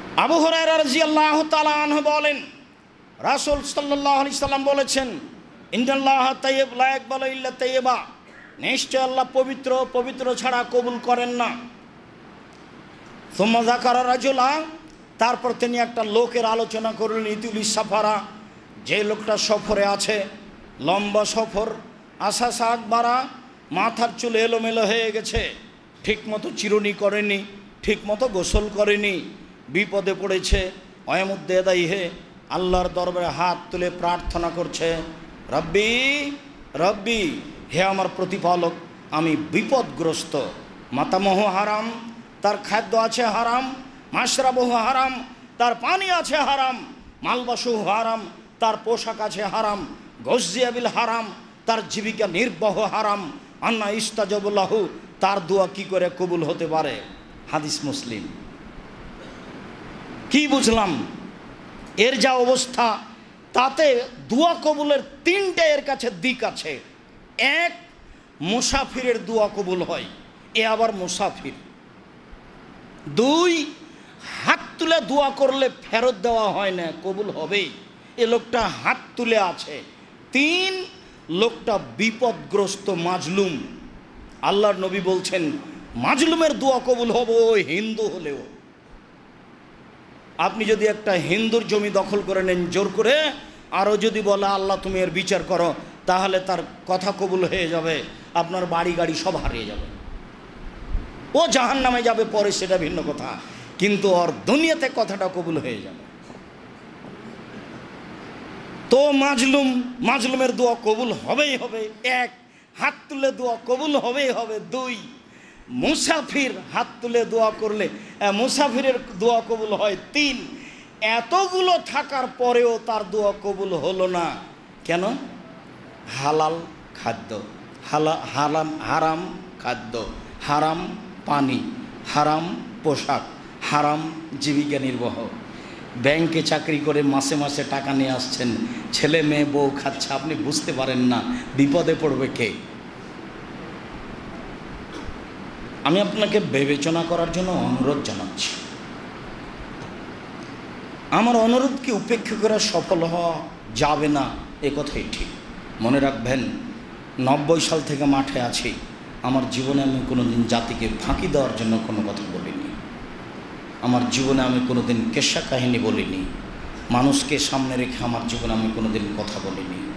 আবু হুরায়রা রাদিয়াল্লাহু তাআলা আনহু বলেন, রাসূল সাল্লাল্লাহু আলাইহি সাল্লাম বলেছেন, ইন্নাল্লাহ তাইয়্যিব লা ইয়াকবালু ইল্লা তাইয়্যিবা, নিশ্চয় আল্লাহ পবিত্র, পবিত্র ছাড়া কবুল করেন না। সুম্মা যাকারা রাজুলা, তারপর তিনি একটা লোকের আলোচনা করলেন, ইতুলি সাফারা, যে লোকটা সফরে আছে, লম্বা সফর, আশা শাক বাড়া, মাথার চুল এলোমেলো হয়ে গেছে, ঠিকমতো চিরুনি করেনি, ঠিকমতো গোসল করেনি, বিপদে পড়েছে। অয়মুদ্দে দায়ী হে, আল্লাহর দরবারে হাত তুলে প্রার্থনা করছে, রব্বি রব্বি, হে আমার প্রতিপালক, আমি বিপদগ্রস্ত। মাতামহ হারাম, তার খাদ্য আছে হারাম, মাশরাবহু হারাম, তার পানি আছে হারাম, মালবাসু হারাম, তার পোশাক আছে হারাম, গজ্জিয়াবিল হারাম, তার জীবিকা নির্বাহ হারাম, আন্না ইস্তাজাবুল্লাহু, তার দোয়া কি করে কবুল হতে পারে? হাদিস মুসলিম। কি বুঝলাম? এর যা অবস্থা, তাতে দোয়া কবুলের তিনটে এর কাছে দিক আছে। এক, মুসাফিরের দোয়া কবুল হয়, এ আবার মুসাফির। দুই, হাত তুলে দোয়া করলে ফেরত দেওয়া হয় না, কবুল হবেই, এ লোকটা হাত তুলে আছে। তিন, লোকটা বিপদগ্রস্ত, মাজলুম। আল্লাহর নবী বলছেন, মাজলুমের দোয়া কবুল হবে, ওই হিন্দু হলেও। আপনি যদি একটা হিন্দুর জমি দখল করে নেন জোর করে, আরও যদি বলে আল্লাহ তুমি এর বিচার করো, তাহলে তার কথা কবুল হয়ে যাবে, আপনার বাড়ি গাড়ি সব হারিয়ে যাবে, ও জাহান্নামে যাবে পরে, সেটা ভিন্ন কথা, কিন্তু ওর দুনিয়াতে কথাটা কবুল হয়ে যাবে। তো মাজলুমের দোয়া কবুল হবেই হবে, এক, হাত তুলে দোয়া কবুল হবেই হবে। দুই, মুসাফির হাত তুলে দোয়া করলে মুসাফিরের দোয়া কবুল হয়। তিন, এতগুলো থাকার পরেও তার দোয়া কবুল হলো না, কেন? হালাল খাদ্য, হারাম খাদ্য, হারাম পানি, হারাম পোশাক, হারাম জীবিকা নির্বাহ। ব্যাংকে চাকরি করে মাসে মাসে টাকা নিয়ে আসছেন, ছেলে মেয়ে বউ খাচ্ছে, আপনি বুঝতে পারেন না, বিপদে পড়বে কে? আমি আপনাকে বিবেচনা করার জন্য অনুরোধ জানাচ্ছি। আমার অনুরোধকে উপেক্ষা করে সফল হওয়া যাবে না, এ কথাই ঠিক। মনে রাখবেন, 90 সাল থেকে মাঠে আছি, আমার জীবনে আমি কোনোদিন জাতিকে ফাঁকি দেওয়ার জন্য কোনো কথা বলিনি। আমার জীবনে আমি কোনোদিন কেশা কাহিনী বলিনি। মানুষকে সামনে রেখে আমার জীবনে আমি কোনোদিন কথা বলিনি।